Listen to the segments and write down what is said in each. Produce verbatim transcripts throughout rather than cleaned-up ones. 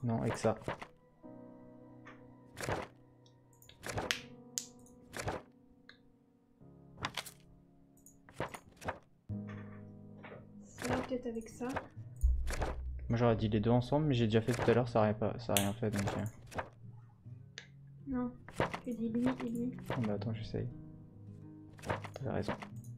Non, avec ça. Ça, peut-être avec ça. Moi j'aurais dit les deux ensemble, mais j'ai déjà fait tout à l'heure, ça n'a rien, pas... ça a rien fait donc. Euh... Non, j'ai dit lui et lui. Oh, bah attends, j'essaye. T'avais raison.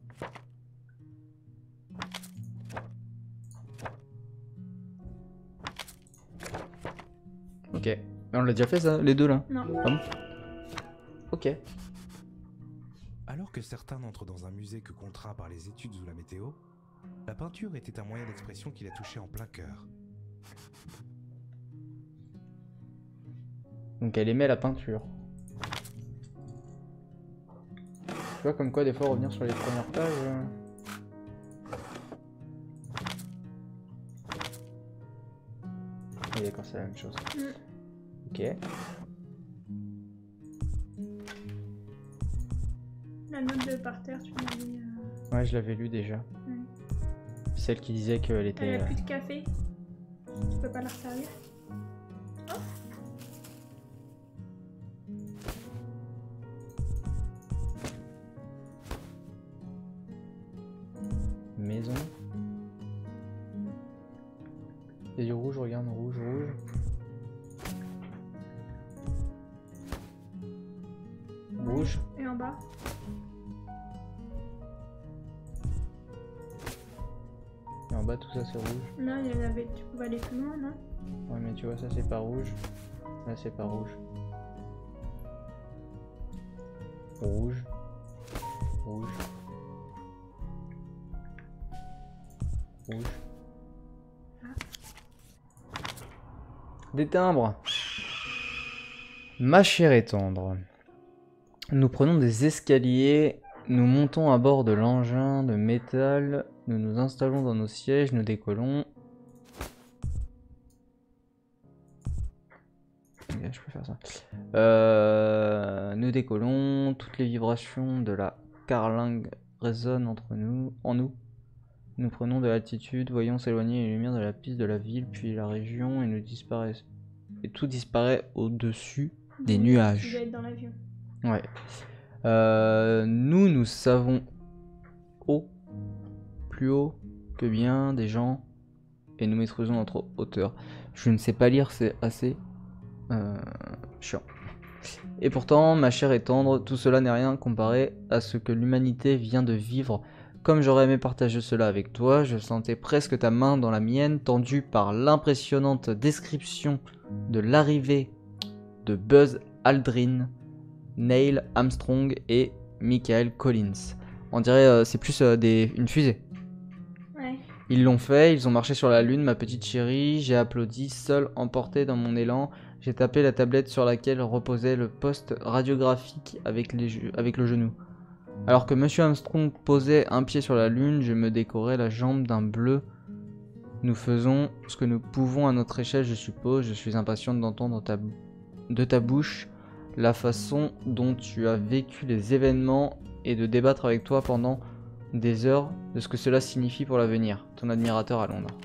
Ok. Mais on l'a déjà fait ça, les deux là? Non. Ah bon? Ok. Alors que certains n'entrent dans un musée que contraints par les études ou la météo, la peinture était un moyen d'expression qui la touchait en plein cœur. Donc elle aimait la peinture. Tu vois comme quoi des fois revenir sur les premières pages... Euh... Oui d'accord, c'est la même chose. Mm. Ok. La note de par terre, tu m'avais... Euh... Ouais, je l'avais lu déjà. Mm. Celle qui disait qu'elle était... Elle a euh... plus de café. Tu peux pas la resservir. Oh. Maison. Il y a du rouge, regarde, rouge, rouge. Rouge. Et en bas. Et en bas tout ça c'est rouge. Là, il y en avait... tu pouvais aller plus loin, non? Ouais mais tu vois ça c'est pas rouge. Là c'est pas rouge. Rouge. Rouge. Rouge. Des timbres. Ma chère et tendre. Nous prenons des escaliers, nous montons à bord de l'engin de métal, nous nous installons dans nos sièges, nous décollons. Okay, je peux faire ça. Euh, nous décollons, toutes les vibrations de la carlingue résonnent entre nous, en nous. Nous prenons de l'altitude, voyons s'éloigner les lumières de la piste de la ville, puis la région, et nous disparaissent. Et tout disparaît au-dessus des Donc, nuages. Tu dois être dans l'avion. Ouais. Euh, nous, nous savons haut, plus haut que bien des gens, et nous maîtrisons notre hauteur. Je ne sais pas lire, c'est assez euh, chiant. Et pourtant, ma chère et tendre, tout cela n'est rien comparé à ce que l'humanité vient de vivre. Comme j'aurais aimé partager cela avec toi, je sentais presque ta main dans la mienne, tendue par l'impressionnante description de l'arrivée de Buzz Aldrin, Neil Armstrong et Michael Collins. On dirait euh, c'est plus euh, des, une fusée. Ouais. Ils l'ont fait, ils ont marché sur la lune, ma petite chérie. J'ai applaudi, seul emporté dans mon élan. J'ai tapé la tablette sur laquelle reposait le poste radiographique avec, les, avec le genou. Alors que Monsieur Armstrong posait un pied sur la lune, je me décorais la jambe d'un bleu. Nous faisons ce que nous pouvons à notre échelle, je suppose. Je suis impatiente d'entendre ta, de ta bouche la façon dont tu as vécu les événements et de débattre avec toi pendant des heures de ce que cela signifie pour l'avenir. Ton admirateur à Londres.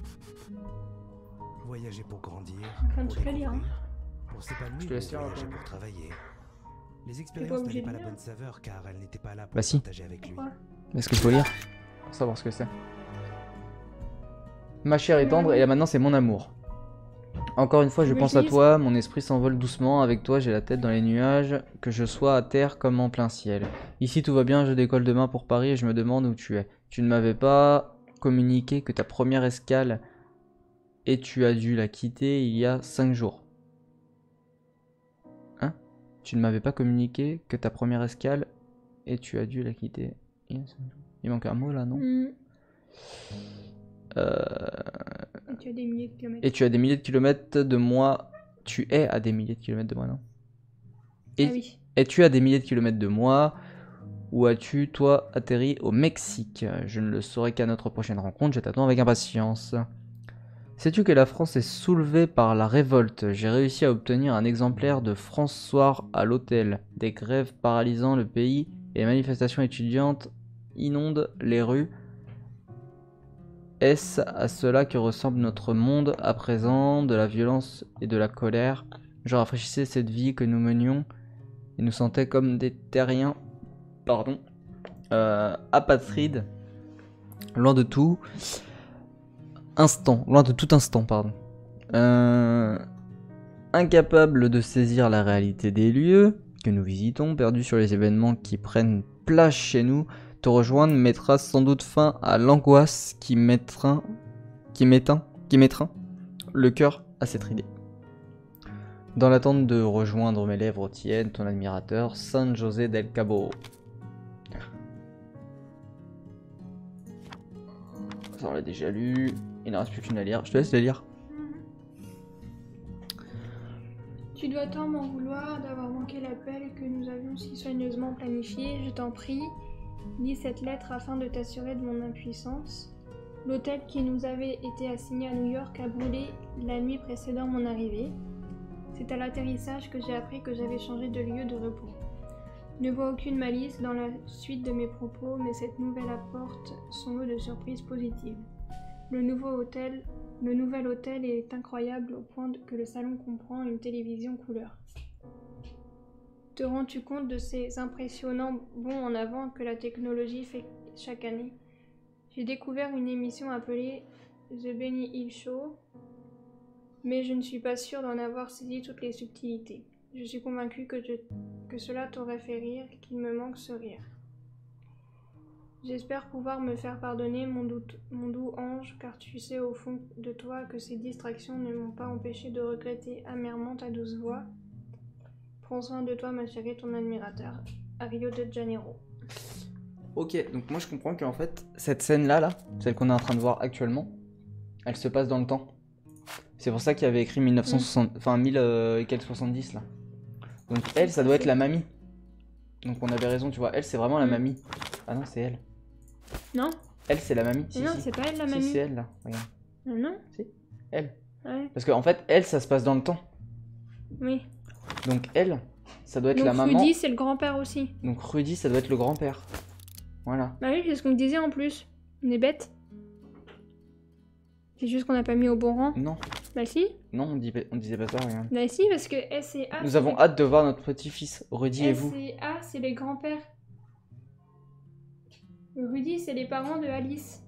Voyager pour grandir, Enfin, pour tu peux lire, hein. découvrir, pour Je s'épanouir te laisse ou lire, voyager attends. pour travailler. Les pas expériences obligé n'avaient pas de la lire. bonne saveur car elles n'étaient pas là pour Bah si. partager avec lui. Pourquoi? Est-ce qu'il faut lire pour savoir ce que c'est? Ma chère et tendre, et là maintenant c'est mon amour. Encore une fois, Tu je veux pense que je à lise toi, mon esprit s'envole doucement, avec toi j'ai la tête dans les nuages, que je sois à terre comme en plein ciel. Ici tout va bien, je décolle demain pour Paris et je me demande où tu es. Tu ne m'avais pas communiqué que ta première escale et tu as dû la quitter il y a cinq jours. Hein? Tu ne m'avais pas communiqué que ta première escale et tu as dû la quitter il y a cinq jours. Il manque un mot là, non? Mm. Euh... Et tu as des milliers de kilomètres. Et tu as des milliers de kilomètres de moi. Tu es à des milliers de kilomètres de moi, non? Et, Ah oui. et tu as des milliers de kilomètres de moi. Où as-tu, toi, atterri au Mexique? Je ne le saurai qu'à notre prochaine rencontre. Je t'attends avec impatience. Sais-tu que la France est soulevée par la révolte? J'ai réussi à obtenir un exemplaire de François à l'hôtel. Des grèves paralysant le pays et les manifestations étudiantes inondent les rues. Est-ce à cela que ressemble notre monde à présent, de la violence et de la colère? Je rafraîchissais cette vie que nous menions et nous sentais comme des terriens, pardon, euh, apatrides, loin de tout instant, loin de tout instant, pardon. Euh, incapable de saisir la réalité des lieux que nous visitons, perdus sur les événements qui prennent place chez nous, te rejoindre mettra sans doute fin à l'angoisse qui mettra, qui m'éteint, qui m'étreint le cœur à cette idée. Dans l'attente de rejoindre mes lèvres tiennes, ton admirateur, San José del Cabo. Ça on l'a déjà lu, il ne reste plus qu'une à lire, je te laisse la lire. Tu dois tant m'en vouloir d'avoir manqué l'appel que nous avions si soigneusement planifié. Je t'en prie, lis cette lettre afin de t'assurer de mon impuissance. L'hôtel qui nous avait été assigné à New York a brûlé la nuit précédant mon arrivée. C'est à l'atterrissage que j'ai appris que j'avais changé de lieu de repos. Ne vois aucune malice dans la suite de mes propos, mais cette nouvelle apporte son lot de surprises positives. Le nouveau hôtel, le nouvel hôtel est incroyable au point que le salon comprend une télévision couleur. Te rends-tu compte de ces impressionnants bonds en avant que la technologie fait chaque année? J'ai découvert une émission appelée The Benny Hill Show, mais je ne suis pas sûre d'en avoir saisi toutes les subtilités. Je suis convaincue que, je, que cela t'aurait fait rire, qu'il me manque ce rire. J'espère pouvoir me faire pardonner, mon, doute, mon doux ange, car tu sais au fond de toi que ces distractions ne m'ont pas empêché de regretter amèrement ta douce voix. Prends soin de toi, ma chérie, ton admirateur, à Rio de Janeiro. Ok, donc moi je comprends qu'en fait, cette scène-là, là, celle qu'on est en train de voir actuellement, elle se passe dans le temps. C'est pour ça qu'il y avait écrit mille neuf cent soixante, enfin mille et quelques soixante-dix là. Donc elle, ça doit être la mamie. Donc on avait raison, tu vois, elle c'est vraiment la Mm. mamie. Ah non, c'est elle. Non? Elle c'est la mamie. Si, Non, si. c'est pas elle la Si, mamie. c'est elle là, regarde. Ah non? Si, elle. Ouais, Parce qu'en fait, elle, ça se passe dans le temps. oui. Donc elle, ça doit être Donc la maman. Rudy, c'est le grand-père aussi. Donc Rudy, ça doit être le grand-père. Voilà. Bah oui, c'est ce qu'on me disait en plus. On est bête. C'est juste qu'on n'a pas mis au bon rang. Non, Bah si. non, on, dit, on disait pas ça, regarde. Bah si, parce que S et A... Nous avons hâte de voir notre petit-fils, Rudy et vous. S et A, c'est les grands-pères. Rudy, c'est les parents de Alice.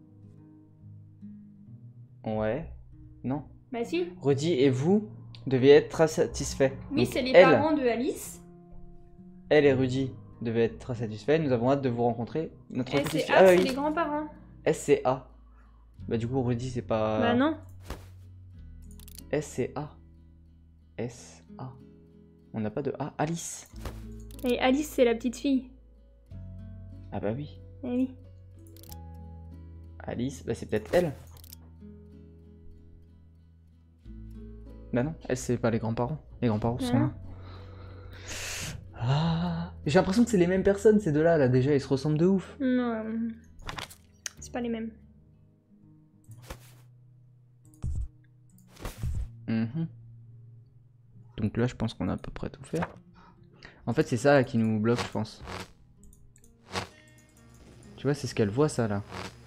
Ouais. Non. Bah si. Rudy et vous deviez être très satisfaits. Oui, Donc, c'est les elle, parents de Alice. Elle et Rudy devaient être très satisfaits. Nous avons hâte de vous rencontrer. Notre S petit et fils. A, Ah c'est oui. les grands-parents. S c'est A. Bah du coup Rudy c'est pas. Bah non. S c'est A. S A. On n'a pas de A. Alice. Et Alice, c'est la petite fille. Ah bah oui. Eh oui. Alice, bah c'est peut-être elle. Bah non, elle c'est pas les grands-parents. Les grands-parents Ah sont non. là. Ah, j'ai l'impression que c'est les mêmes personnes ces deux-là. Là déjà ils se ressemblent de ouf. Non. euh, C'est pas les mêmes. Mhm. Donc là je pense qu'on a à peu près tout fait. En fait c'est ça là, qui nous bloque je pense. Tu vois c'est ce qu'elle voit ça là.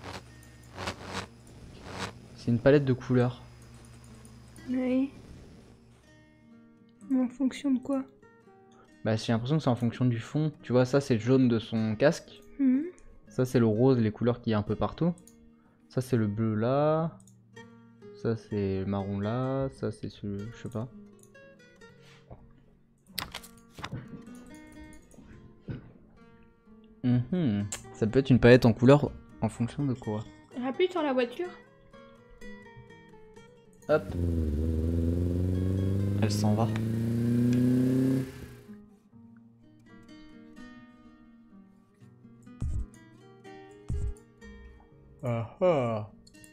C'est une palette de couleurs. Oui. Mais en fonction de quoi? Bah j'ai l'impression que c'est en fonction du fond. Tu vois ça c'est le jaune de son casque. Mhm. Ça c'est le rose, les couleurs qu'il y a un peu partout. Ça c'est le bleu là. Ça c'est le marron là. Ça c'est ce... je sais pas. Mhm. Ça peut être une palette en couleurs en fonction de quoi. Rappuie sur la voiture. Hop. Elle s'en va. Ah ah.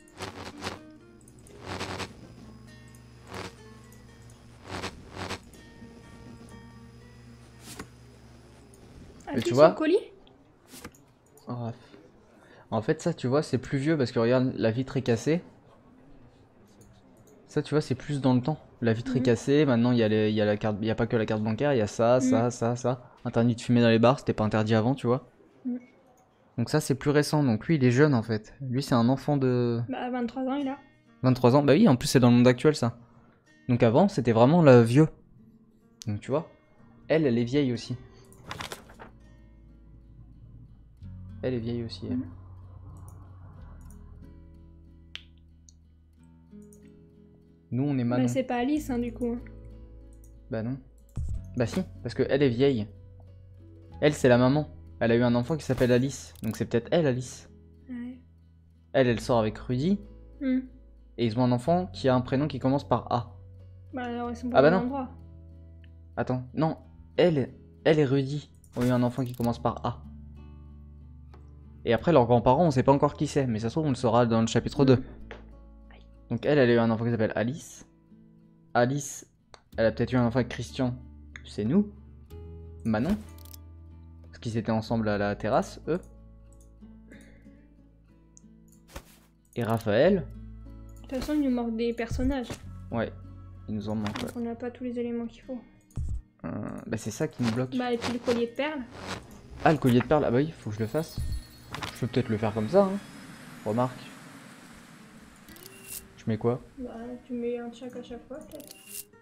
Appuie tu sur vois le colis. Oh. En fait ça tu vois c'est plus vieux parce que regarde la vitre est cassée. Ça tu vois c'est plus dans le temps. La vitre est Mhm. cassée, maintenant il y a les, il y a la carte, il y a pas que la carte bancaire, il y a ça, ça, Mhm. ça, ça. Interdit de fumer dans les bars, c'était pas interdit avant tu vois. Mhm. Donc ça c'est plus récent, donc lui il est jeune en fait. Lui c'est un enfant de Bah, vingt-trois ans, il a. vingt-trois ans. Bah oui, en plus c'est dans le monde actuel ça. Donc avant c'était vraiment le vieux. Donc tu vois, elle, elle est vieille aussi. Elle est vieille aussi, elle. Mhm. Nous on est Manon. Bah, c'est pas Alice, hein, du coup. Bah non. Bah si, parce que elle est vieille. Elle c'est la maman. Elle a eu un enfant qui s'appelle Alice. Donc c'est peut-être elle, Alice. Ouais. Elle, elle sort avec Rudy. Hmm. Et ils ont un enfant qui a un prénom qui commence par A. Bah, alors, ils sont pas Ah bah au même non. endroit. Attends, non. Elle, elle et Rudy ont eu un enfant qui commence par A. Et après, leurs grands-parents, on sait pas encore qui c'est. Mais ça se trouve, on le saura dans le chapitre deux. Donc elle, elle a eu un enfant qui s'appelle Alice. Alice, elle a peut-être eu un enfant avec Christian. C'est nous. Manon. Parce qu'ils étaient ensemble à la terrasse, eux. Et Raphaël. De toute façon, il nous manque des personnages. Ouais, il nous en manque. Ouais. Donc, on n'a pas tous les éléments qu'il faut. Euh, bah c'est ça qui nous bloque. Bah, et puis le collier de perles. Ah, le collier de perles. Ah bah oui, faut que je le fasse. Je peux peut-être le faire comme ça, hein. Remarque. Je mets quoi? Bah, tu mets un de chaque à chaque fois, peut-être.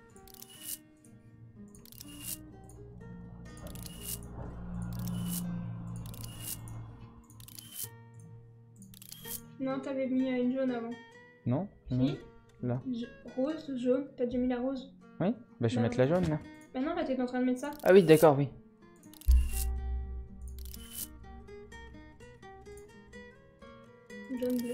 Non, t'avais mis euh, une jaune avant. Non? Si. Non. Là. Ja- Rose, jaune. T'as déjà mis la rose. Oui? Bah je vais Bah, mettre la jaune là. Bah non, là, t'es en train de mettre ça. Ah oui, d'accord, oui. Jaune, bleu.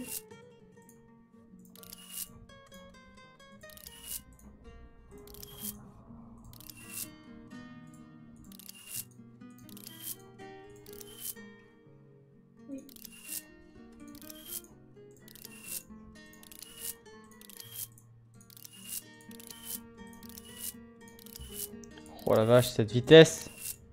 Oui. Oh la vache, cette vitesse!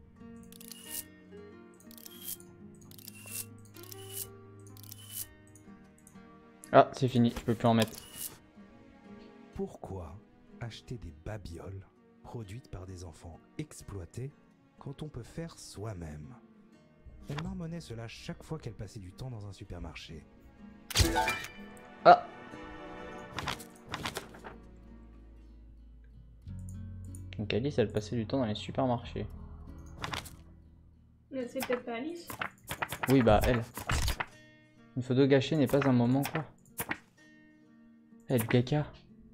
Ah, c'est fini, je peux plus en mettre. Pourquoi acheter des babioles produites par des enfants exploités quand on peut faire soi-même? Elle marmonnait cela chaque fois qu'elle passait du temps dans un supermarché. Ah! Donc Alice, elle passait du temps dans les supermarchés. Mais c'est peut-être pas Alice. Oui, bah elle. Une photo gâchée n'est pas un moment, quoi. Eh, du caca.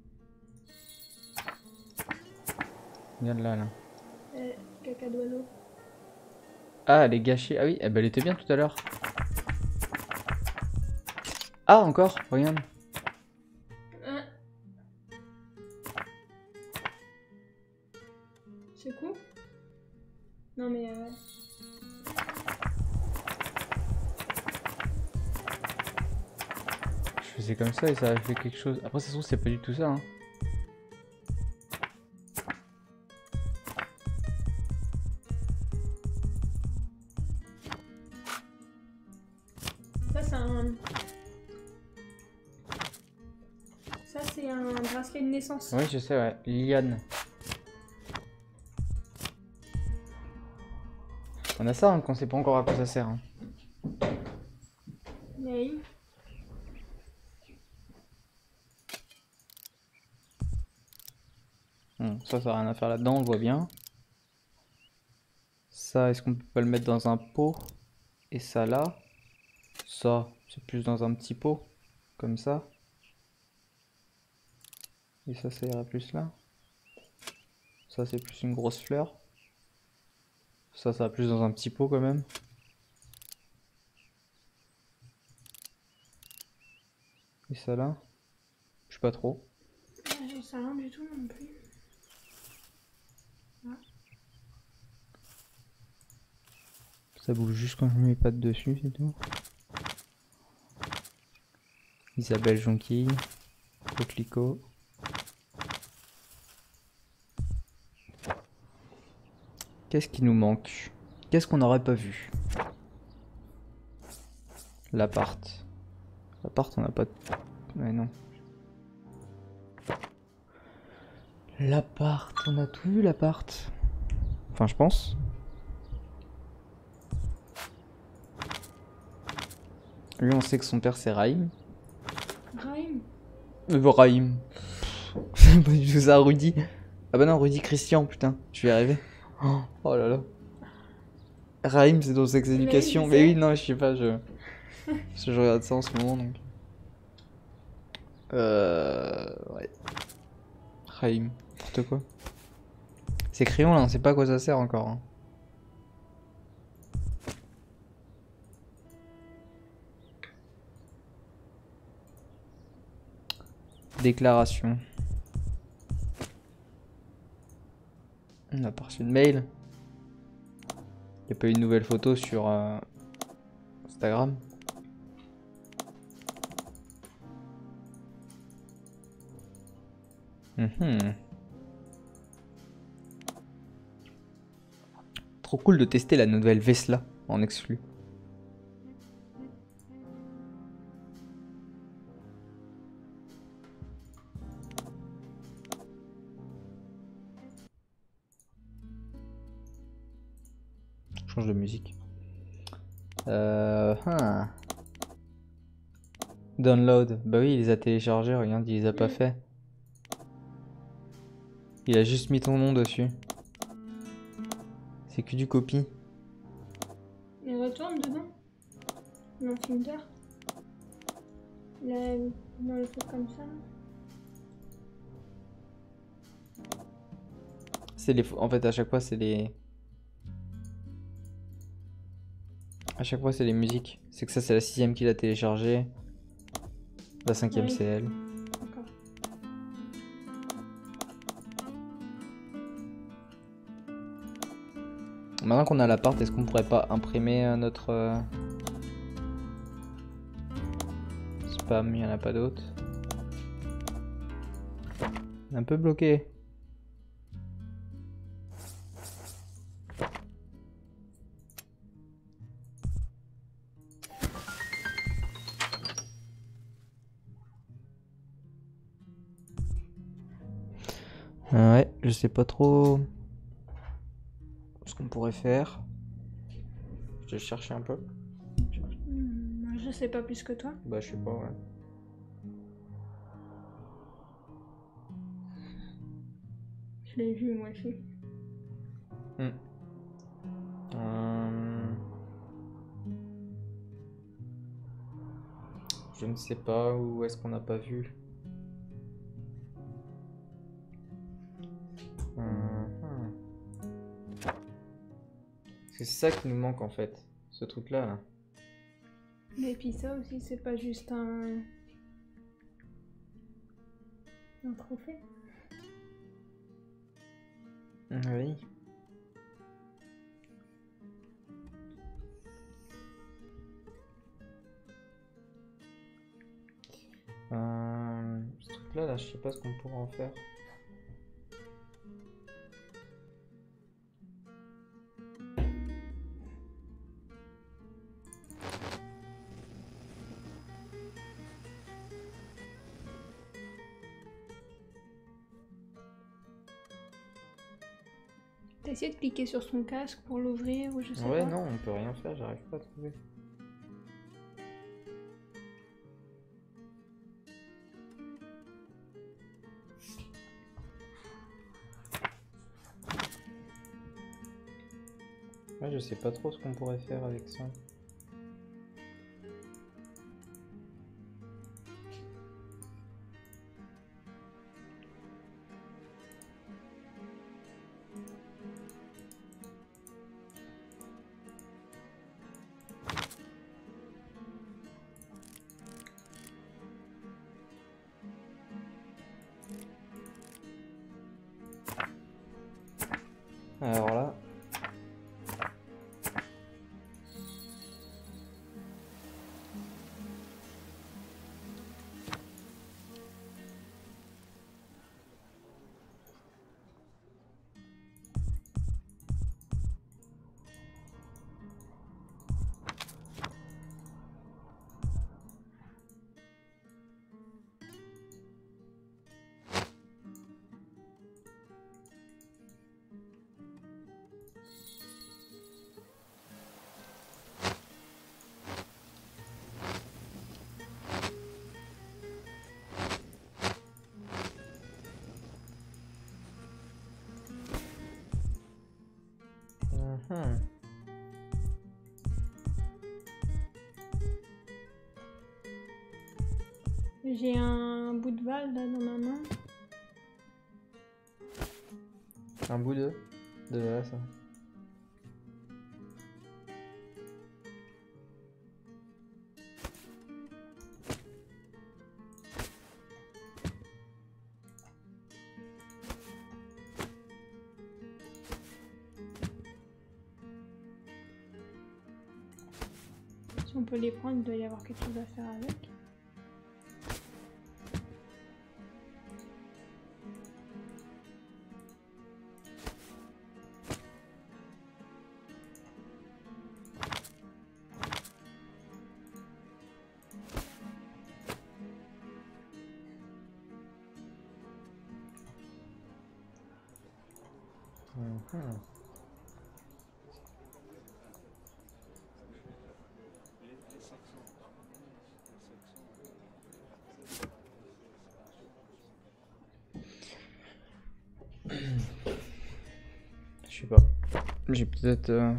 Regarde là, là. Euh, caca d'oiseau. Ah, elle est gâchée. Ah oui, eh ben, elle était bien tout à l'heure. Ah, encore, regarde. Hein. C'est cool. Non mais euh... Je faisais comme ça et ça a fait quelque chose. Après, ça se trouve, c'est pas du tout ça, hein. ça c'est un... Ça c'est un bracelet de naissance. Oui, je sais, ouais. Liliane. On a ça, hein, qu'on sait pas encore à quoi ça sert. Hein. Mais... Bon, ça, ça n'a rien à faire là-dedans, on le voit bien. Ça, est-ce qu'on peut pas le mettre dans un pot? Et ça là. Ça, c'est plus dans un petit pot. Comme ça. Et ça, ça ira plus là. Ça, c'est plus une grosse fleur. Ça, ça va plus dans un petit pot quand même. Et ça là. Je sais pas trop. J'en sais rien du tout non plus. Ça bouge juste quand je mets mes pattes dessus, c'est tout. Isabelle Jonquille. Coquelicot. Qu'est-ce qui nous manque? Qu'est-ce qu'on n'aurait pas vu? L'appart. L'appart, on n'a pas de... Ouais, non. L'appart, on a tout vu l'appart. Enfin, je pense. Lui, on sait que son père, c'est Raïm. Raïm. Euh, Raïm. C'est pas du tout ça, Rudy. Ah bah non, Rudy Christian, putain. Je vais y arriver. Oh, oh là là. Raïm, c'est dans Sex Mais oui, Education. je Mais sais. oui, non, je sais pas, je... parce que je regarde ça en ce moment, donc... Euh... Ouais. Raïm. N'importe quoi. C'est crayon, là, on sait pas à quoi ça sert encore. Hein. Déclaration. On a pas reçu de mail. Il n'y a pas eu de nouvelles photos sur euh, Instagram. Mhm. Trop cool de tester la nouvelle Vesla en exclu. Change de musique. Euh, hein. Download. Bah oui, il les a téléchargés, regarde, il les a pas Mm. fait. Il a juste mis ton nom dessus. C'est que du copie. Il retourne dedans. Dans Finder. Là, dans le truc comme ça. C'est les. En fait, à chaque fois, c'est les. À chaque fois, c'est les musiques. C'est que ça, c'est la sixième qu'il a téléchargée. La cinquième, Oui. c'est elle. D'accord. Maintenant qu'on a l'appart, est-ce qu'on pourrait pas imprimer euh, notre euh, spam? Il n'y en a pas d'autres. Un peu bloqué. Euh, ouais, je sais pas trop ce qu'on pourrait faire. Je vais chercher un peu. Hmm, je sais pas plus que toi. Bah, je sais pas, ouais. Je l'ai vu moi aussi. Hmm. Euh, Je ne sais pas où est-ce qu'on n'a pas vu. Euh, hmm. Parce que c'est ça qui nous manque en fait, ce truc-là. Là. Mais puis ça aussi, c'est pas juste un. un trophée. Oui. Euh, ce truc-là, là, je sais pas ce qu'on pourra en faire. T'as essayé de cliquer sur son casque pour l'ouvrir ou je sais Ouais, pas. non, on peut rien faire, j'arrive pas à trouver. Ouais, je sais pas trop ce qu'on pourrait faire avec ça. Alors là. Mhm. J'ai un bout de balle là dans ma main. Un bout de... de là, ça. Si on peut les prendre, il doit y avoir quelque chose à faire avec. Mhm. Je sais pas. J'ai peut-être... euh,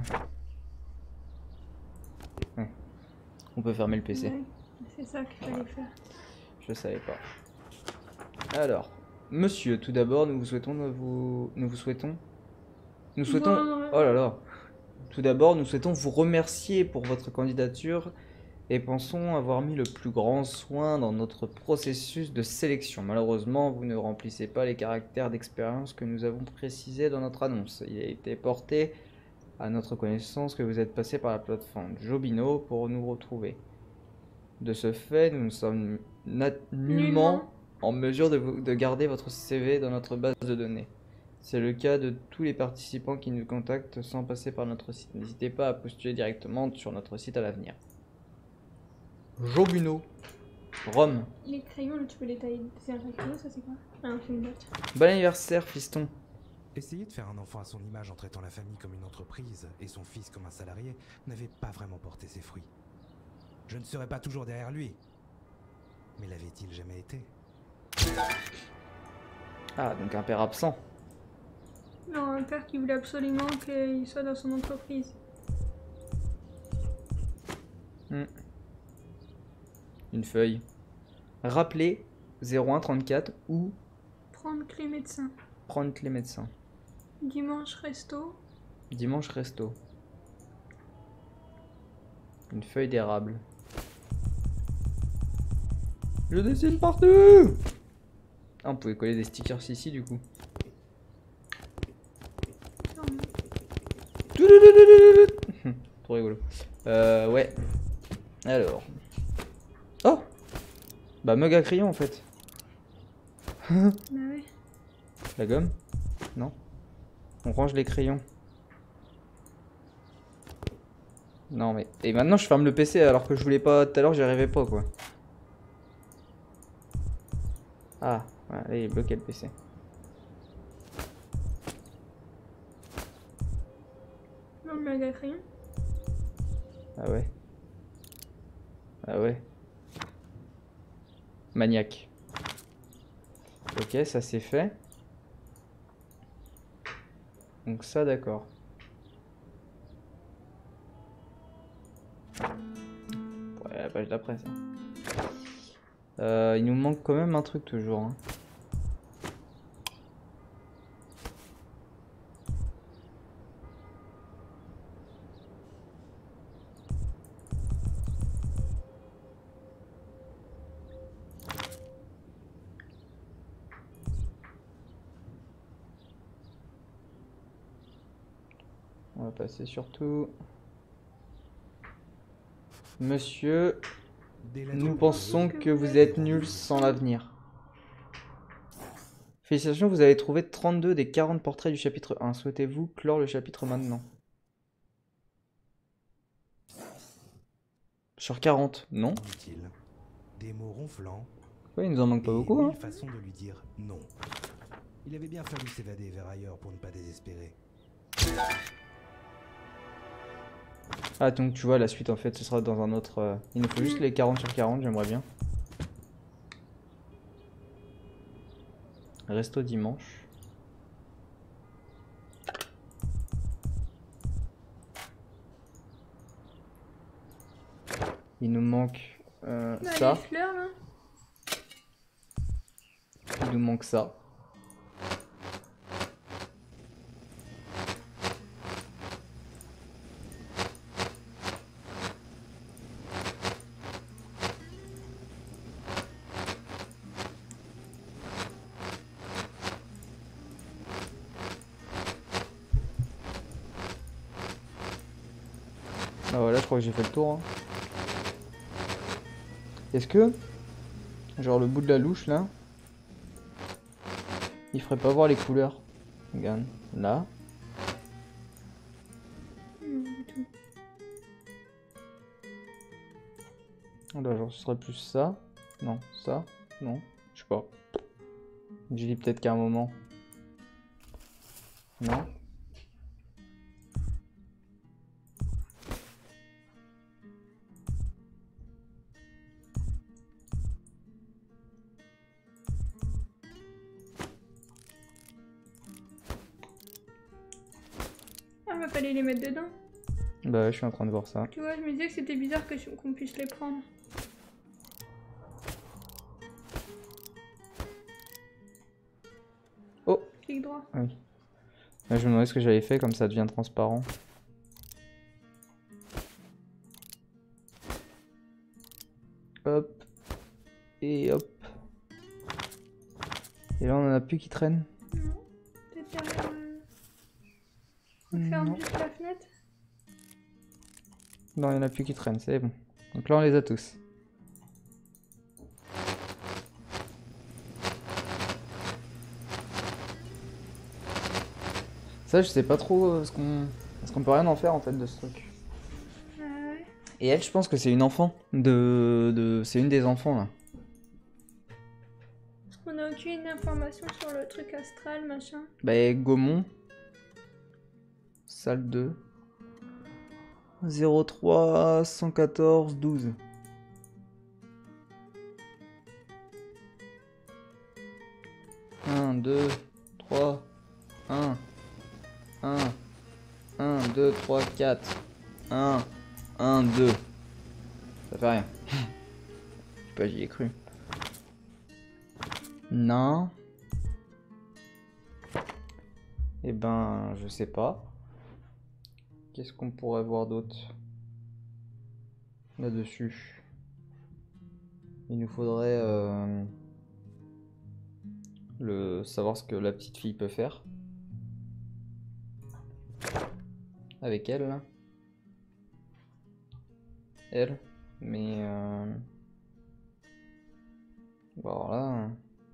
ouais. On peut fermer le P C. Ouais, c'est ça qu'il fallait faire. Je savais pas. Alors, monsieur, tout d'abord, nous vous souhaitons nous vous nous vous souhaitons nous souhaitons Bon, oh là là. Tout d'abord, nous souhaitons vous remercier pour votre candidature et pensons avoir mis le plus grand soin dans notre processus de sélection. Malheureusement, vous ne remplissez pas les caractères d'expérience que nous avons précisés dans notre annonce. Il a été porté à notre connaissance que vous êtes passé par la plateforme Jobino pour nous retrouver. De ce fait, nous ne sommes nat- nullement en mesure de, vous- de garder votre C V dans notre base de données. C'est le cas de tous les participants qui nous contactent sans passer par notre site. N'hésitez pas à postuler directement sur notre site à l'avenir. Jobino, Rome. Les crayons, là, tu peux les tailler. C'est un recto, ça c'est quoi? Ah, c'est une note. Bon anniversaire, fiston. Essayer de faire un enfant à son image en traitant la famille comme une entreprise et son fils comme un salarié n'avait pas vraiment porté ses fruits. Je ne serais pas toujours derrière lui. Mais l'avait-il jamais été? Ah, donc un père absent. Non, un père qui voulait absolument qu'il soit dans son entreprise. Hmm. Une feuille. Rappelez zéro un trente-quatre ou Prendre clé médecin. prendre les médecins. Dimanche resto. Dimanche resto. Une feuille d'érable. Je dessine partout. Ah, on pouvait coller des stickers ici du coup. Non, Trop rigolo. Euh, ouais. Alors. Oh. Bah mug à crayon en fait. bah ouais. La gomme? Non. On range les crayons. Non mais... Et maintenant je ferme le P C alors que je voulais pas... Tout à l'heure j'y arrivais pas quoi. Ah, voilà, là il est bloqué le P C. Non, le mag à crayon. Ah ouais. Ah ouais. Maniaque. Ok, ça c'est fait. Donc ça d'accord. Ouais, la page d'après ça. Euh, il nous manque quand même un truc toujours. Hein. On va passer sur tout. Monsieur, Des lettres nous de pensons Dieu, que vous êtes nul sans l'avenir. Félicitations, vous avez trouvé trente-deux des quarante portraits du chapitre un. Souhaitez-vous clore le chapitre maintenant? Sur quarante, non? dit-il. Des mots ronflants. Oui, il nous en manque pas et beaucoup. mille Hein. façons de lui dire non. Il avait bien fallu s'évader vers ailleurs pour ne pas désespérer. Ah, donc tu vois, la suite en fait, ce sera dans un autre. euh, Il nous faut juste les quarante sur quarante, j'aimerais bien. Resto dimanche. Il nous manque euh, Bah, ça. les fleurs là. Il nous manque ça. Ah voilà, je crois que j'ai fait le tour. Hein. Est-ce que, genre le bout de la louche là, il ferait pas voir les couleurs? Regarde, là. Non, du tout. Là, genre ce serait plus ça. Non, ça. Non, je sais pas. J'ai dit peut-être qu'à un moment. Non. Ah, va fallait les mettre dedans. Bah ouais, je suis en train de voir ça. Tu vois, je me disais que c'était bizarre que je- qu'on puisse les prendre. Oh, Clic droit. oui. Là, je me demandais ce que j'avais fait, comme ça devient transparent. Hop. Et hop. Et là, on en a plus qui traînent. Non. Peut-être derrière. euh, On ferme Non. juste la fenêtre. Non, il y en a plus qui traînent, c'est bon. Donc là, on les a tous. Ça, je sais pas trop euh, ce qu'on... Parce qu'on peut rien en faire, en fait, de ce truc. Ah ouais. Et elle, je pense que c'est une enfant. De... de... C'est une des enfants, là. On n'a aucune information sur le truc astral, machin. Bah, Gaumont. Salle deux. zéro trois cent quatorze douze. un, deux, trois, un, un, un, deux, trois, quatre, un, un, deux. Ça fait rien. Je sais pas, j'y ai cru. Non. Eh ben, je sais pas. Qu'est-ce qu'on pourrait voir d'autre là-dessus? Il nous faudrait euh, le savoir ce que la petite fille peut faire avec elle là. Elle, mais euh... bon, alors là,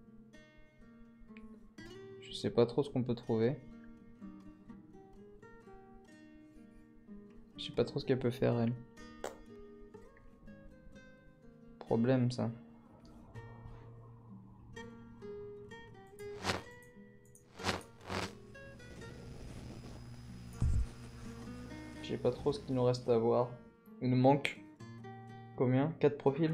je sais pas trop ce qu'on peut trouver. Je sais pas trop ce qu'elle peut faire elle. Problème ça. Je sais pas trop ce qu'il nous reste à voir. Il nous manque combien? quatre profils?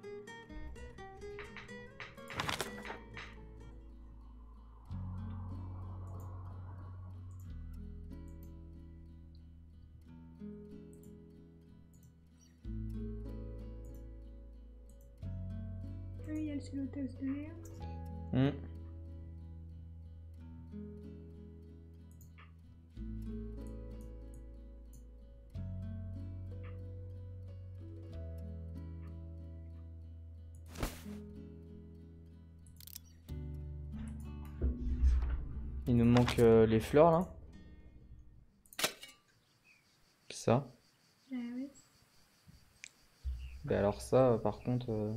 Ah oui, elle, c'est l'hôtesse de l'air. Hmm. Il nous manque euh, les fleurs là. Ça. Ah oui. Ben alors ça, euh, par contre... euh,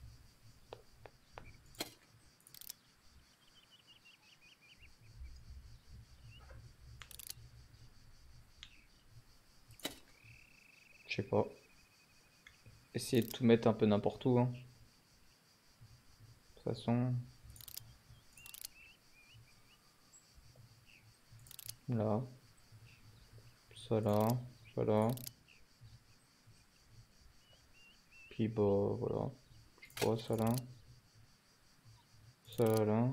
je sais pas. Essayer de tout mettre un peu n'importe où. Hein. De toute façon... Là. Ça là. Ça là. Puis bah voilà. Je sais pas, ça là. Ça là.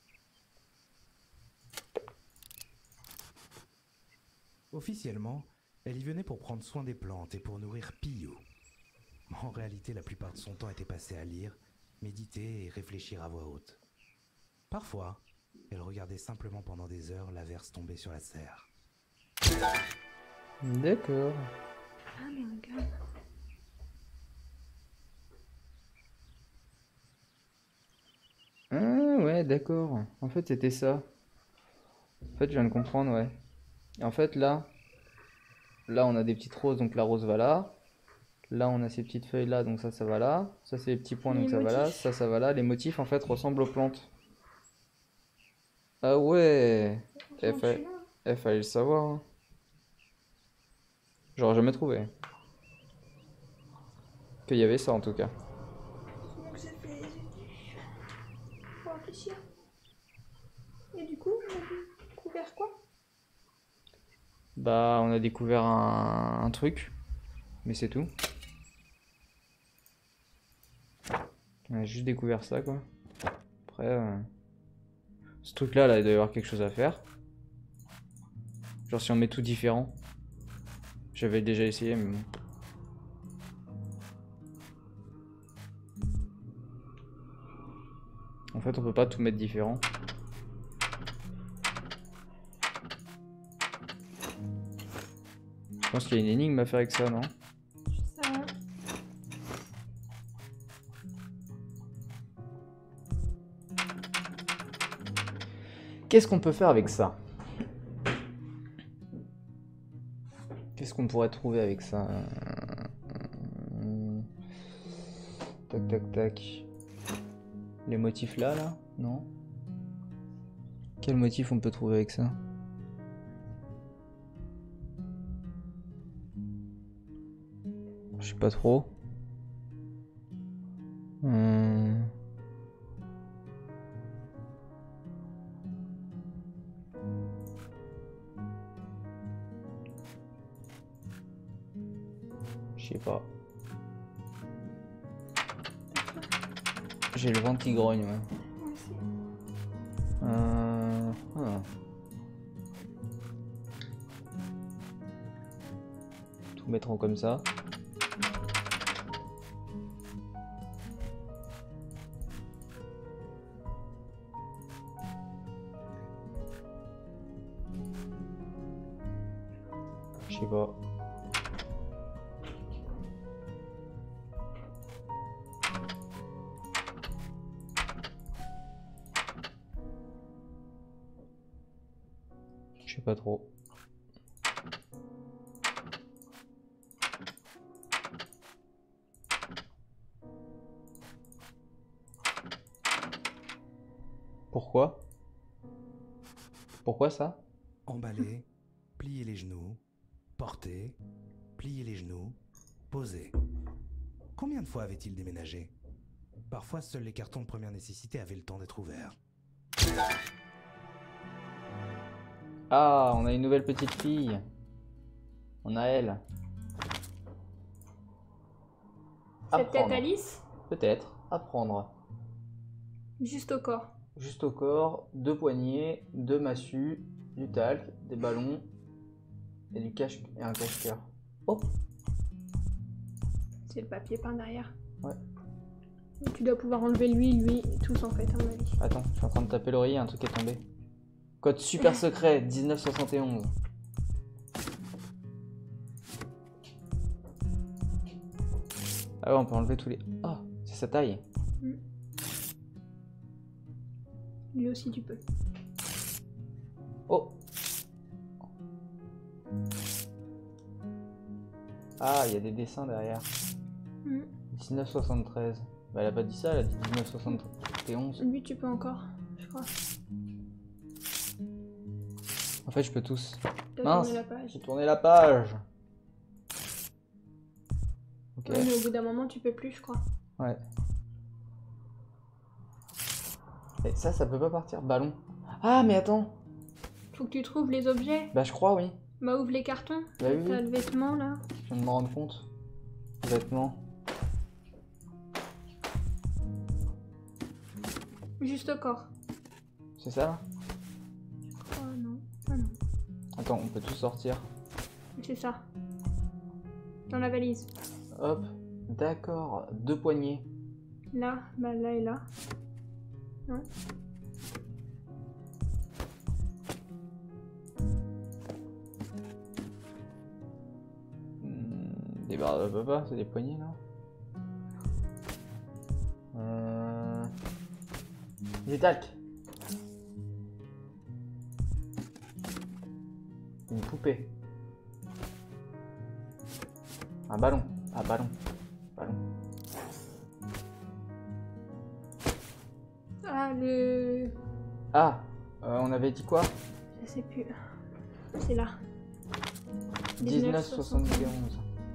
Officiellement, Elle y venait pour prendre soin des plantes et pour nourrir Pio. En réalité, la plupart de son temps était passé à lire, méditer et réfléchir à voix haute. Parfois, elle regardait simplement pendant des heures l'averse tomber sur la serre. D'accord. Ah mais regarde. Ah ouais, d'accord. En fait, c'était ça. En fait, je viens de comprendre, ouais. Et en fait, là, là, on a des petites roses, donc la rose va là. Là, on a ces petites feuilles là, donc ça, ça va là. Ça, c'est les petits points, donc Les ça va là. motifs. Ça, ça va là. Les motifs, en fait, ressemblent aux plantes. Ah ouais. Eh, Heureusement que fa- je suis là. eh, fallait le savoir, hein. J'aurais jamais trouvé. Qu'il y avait ça, en tout cas. Donc ça fait les études. Faut réfléchir. Et du coup, on a découvert quoi? Bah, on a découvert un, un truc. Mais c'est tout. On a juste découvert ça, quoi. Après, euh, ce truc-là, là, il doit y avoir quelque chose à faire. Genre si on met tout différent. J'avais déjà essayé, mais bon. En fait, on peut pas tout mettre différent. Je pense qu'il y a une énigme à faire avec ça, non? Ça. Qu'est-ce qu'on peut faire avec ça? Qu'est-ce qu'on pourrait trouver avec ça? Tac, tac, tac. Les motifs là, là? Non? Quel motif on peut trouver avec ça? Je sais pas trop. Hum... Je sais pas. J'ai le ventre qui grogne, ouais. Moi aussi. Euh... ah. Tout mettre en comme ça. Je sais pas. Je sais pas trop. Pourquoi? Pourquoi ça? Emballer, plier les genoux, porter, plier les genoux, poser. Combien de fois avait-il déménagé? Parfois, seuls les cartons de première nécessité avaient le temps d'être ouverts. Ah, on a une nouvelle petite fille. On a elle. C'est peut-être Apprendre. Alice? Peut-être. Apprendre. Juste au corps. Juste au corps, deux poignées, deux massues, du talc, des ballons et du cache et un cache-cœur. Oh, C'est le papier peint derrière. Ouais. Donc tu dois pouvoir enlever lui, lui, tous en fait, à mon avis. attends, je suis en train de taper l'oreiller, un truc est tombé. Code super secret, dix-neuf soixante et onze. Ah ouais, on peut enlever tous les... Ah, c'est sa taille. Lui aussi tu peux. Oh. Ah, il y a des dessins derrière. Mm. dix-neuf soixante-treize. Bah elle a pas dit ça, elle a dit dix-neuf soixante et onze. Lui tu peux encore, je crois. En fait, je peux tous. T'as Mince, tourné la page. j'ai tourné la page. Ok. Ouais, mais au bout d'un moment tu peux plus, je crois. Ouais. Et ça, ça peut pas partir. Ballon. Ah, mais attends. Faut que tu trouves les objets. Bah, je crois, oui. Bah ouvre les cartons. Bah oui, T'as oui. le vêtement là. Je viens de me rendre compte. Vêtements. Juste au corps. C'est ça là? Oh non. Ah non. Attends, on peut tout sortir. Tu c'est ça. Dans la valise. Hop, d'accord. Deux poignées. Là, bah là et là. Non. Hmm, des barres de papa, c'est des poignées là. Euh... Des talcs. Une poupée. Un ballon. Ah, ballon. Ballon. Ah, le... Ah, euh, on avait dit quoi? Je sais plus. C'est là. dix-neuf soixante et onze.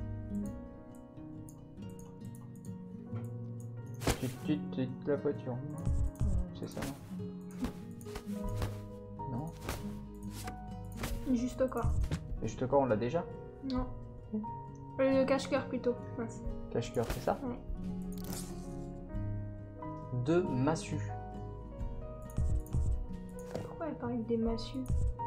Tu tu tu la voiture. C'est ça, non? Non? Juste au corps. Et juste encore, on l'a déjà? Non. Le cache-cœur plutôt. Mince. Cache-cœur, c'est ça? Ouais. Deux massues. Pourquoi elle parle des massues?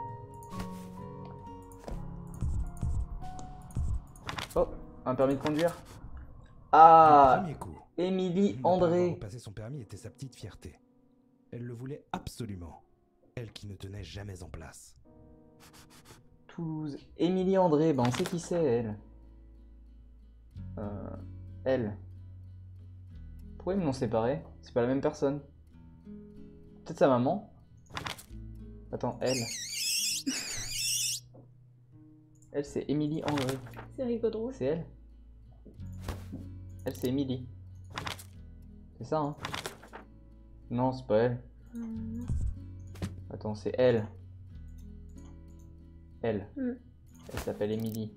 Oh, un permis de conduire. Du Ah, premier coup, Émilie ne pas avoir André. repassé son permis était sa petite fierté. Elle le voulait absolument. Elle qui ne tenait jamais en place. Toulouse. Émilie André, ben on sait qui c'est, elle. Euh, elle. Pourquoi ils me l'ont séparé? C'est pas la même personne. Peut-être sa maman? Attends, elle. Elle, c'est Émilie André. C'est rigolo. C'est elle? Elle, c'est Émilie. C'est ça, hein? Non, c'est pas elle. Hum. Attends, c'est elle. Elle. Mm. Elle s'appelle Émilie.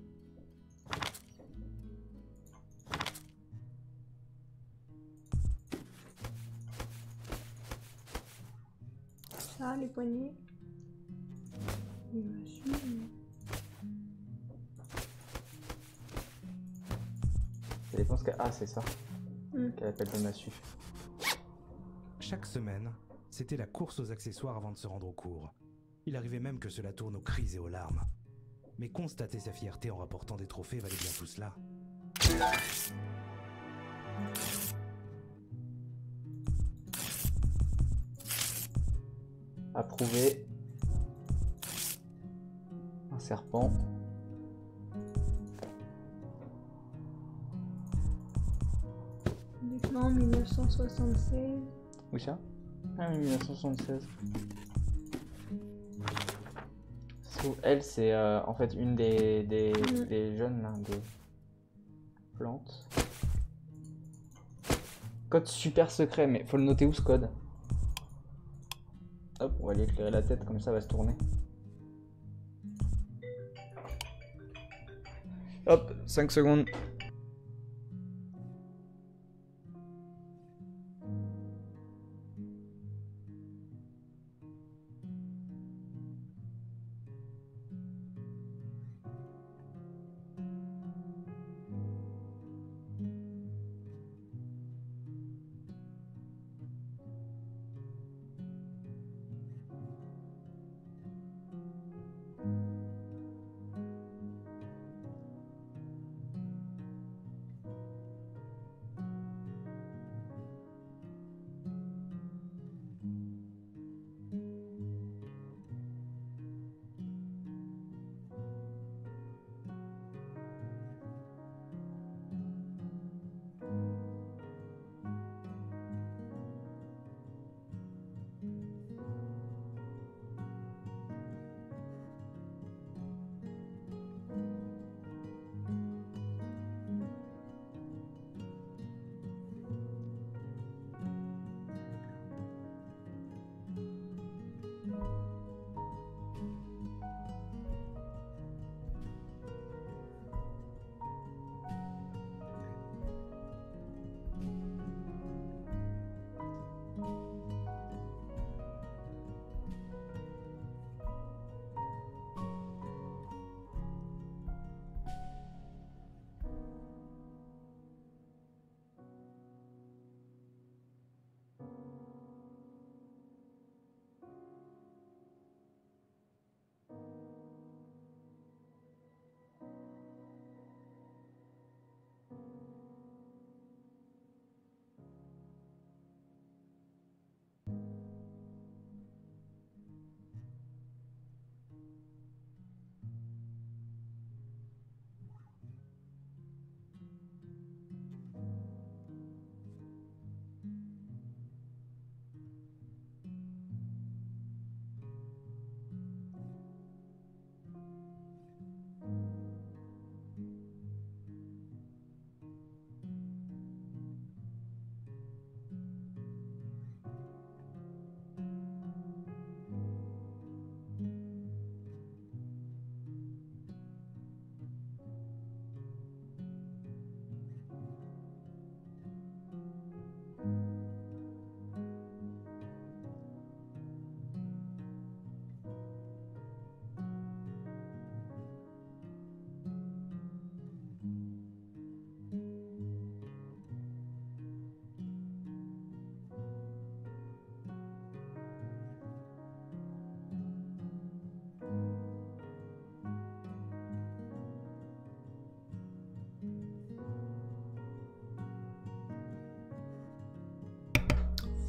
Ça, les poignets. Les massues. Ça dépend ce qu'elle... Ah, c'est ça. Mm. Qu'elle appelle de massue. Chaque semaine, c'était la course aux accessoires avant de se rendre au cours. Il arrivait même que cela tourne aux cris et aux larmes. Mais constater sa fierté en rapportant des trophées valait bien tout cela. Approuvé. Un serpent. Vêtements mille neuf cent soixante-seize. Où ça? Ah oui, mille neuf cent soixante-seize. So, elle, c'est euh, en fait une des, des, Mm. des jeunes, là, des plantes. Code super secret, mais faut le noter où ce code? Hop, on va lui éclairer la tête, comme ça, elle va se tourner. Hop, cinq secondes.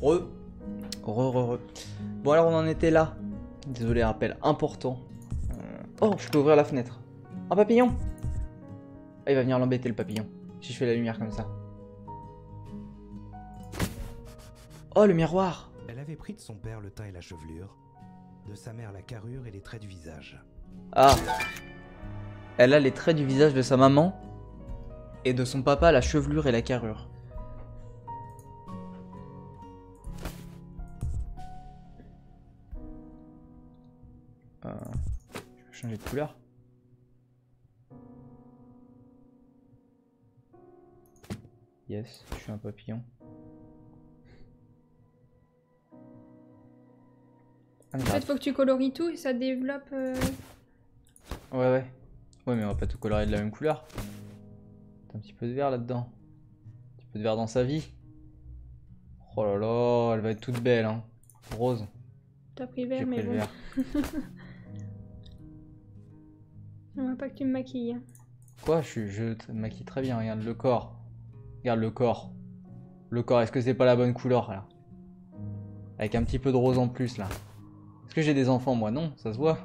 Re. Re, re, re. Bon, alors on en était là. Désolé, rappel important. Euh... Oh, je peux ouvrir la fenêtre. Un papillon. Ah, il va venir l'embêter, le papillon. Si je fais la lumière comme ça. Oh, le miroir. Elle avait pris de son père le teint et la chevelure, de sa mère la carrure et les traits du visage. Ah. Elle a les traits du visage de sa maman. Et de son papa, la chevelure et la carrure. Euh, je peux changer de couleur. Yes, je suis un papillon. Ah, En fait, faut que tu colories tout et ça développe. Euh... Ouais, ouais. Ouais, mais on va pas tout colorier de la même couleur. T'as un petit peu de vert là-dedans. Un petit peu de vert dans sa vie. Oh là là, elle va être toute belle, hein. Rose. T'as pris vert, J'ai mais pris le bon. vert. On va pas que tu me maquilles. Hein. Quoi, je, suis, je te maquille très bien, regarde le corps. Regarde le corps. Le corps, est-ce que c'est pas la bonne couleur là? Avec un petit peu de rose en plus là. Est-ce que j'ai des enfants moi? Non, ça se voit.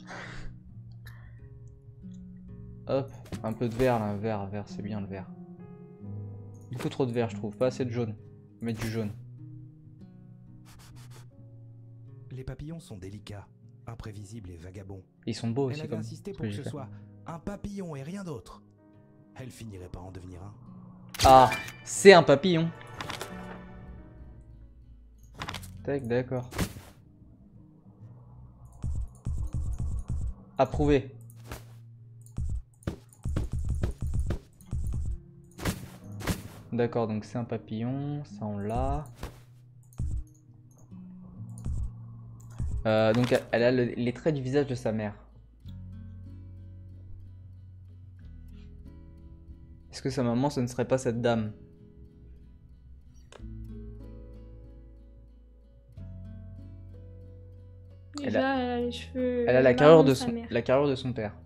Hop, un peu de vert là, vert, vert, c'est bien le vert. Beaucoup trop de vert je trouve, pas assez de jaune. Mettre du jaune. Les papillons sont délicats, imprévisibles et vagabonds. Ils sont beaux Elle aussi avait comme insisté ce pour que que j'ai ce fait. soit un papillon et rien d'autre. Elle finirait par en devenir un. Ah, c'est un papillon. Tac, d'accord. Approuvé. D'accord, donc c'est un papillon, ça on l'a. Euh, donc elle a le- les traits du visage de sa mère. Est-ce que sa maman ce ne serait pas cette dame? Déjà, elle a, elle a les cheveux. Elle a la marrons carrure de sa son, mère. la carrure de son père.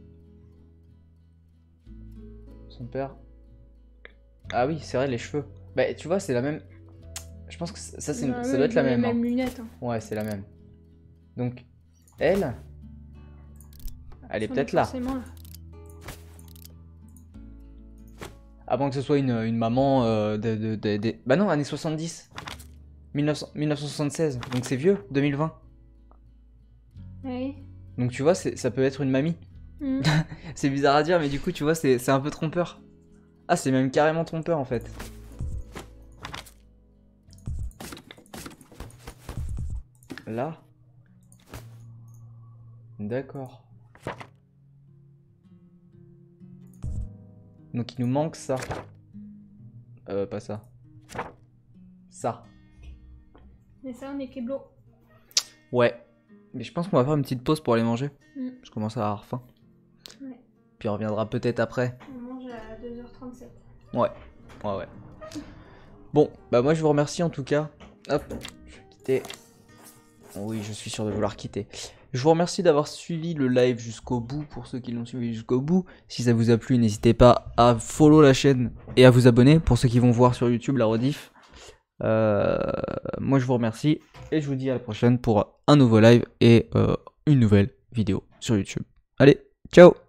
Son père. Ah oui, c'est vrai, les cheveux. Bah, tu vois, c'est la même. Je pense que ça, c'est, Bah ça ouais, doit être la ils ont même. Les hein. mêmes lunettes. Hein. Ouais, c'est la même. Donc, elle, elle est Sont peut-être là. forcément là. Avant que ce soit une, une maman euh, de, de, de, de- Bah non, années soixante-dix. mille neuf cents, mille neuf cent soixante-seize. Donc c'est vieux, deux mille vingt. Ouais. Donc tu vois, c'est- ça peut être une mamie. Hmm. C'est bizarre à dire, mais du coup, tu vois, c'est c'est un peu trompeur. Ah, c'est même carrément trompeur en fait. Là. D'accord. Donc il nous manque ça. Euh, pas ça. Ça. Mais ça, on est kéblo. Ouais. Mais je pense qu'on va faire une petite pause pour aller manger. Mm. Je commence à avoir faim. Ouais. Puis on reviendra peut-être après. On mange à deux heures trente-sept. Ouais. Ouais, ouais. Bon, bah moi je vous remercie en tout cas. Hop, je vais quitter. Oui, je suis sûr de vouloir quitter. Je vous remercie d'avoir suivi le live jusqu'au bout, pour ceux qui l'ont suivi jusqu'au bout. Si ça vous a plu, n'hésitez pas à follow la chaîne et à vous abonner, pour ceux qui vont voir sur YouTube la rediff. Euh, moi je vous remercie et je vous dis à la prochaine pour un nouveau live et euh, une nouvelle vidéo sur YouTube. Allez, ciao!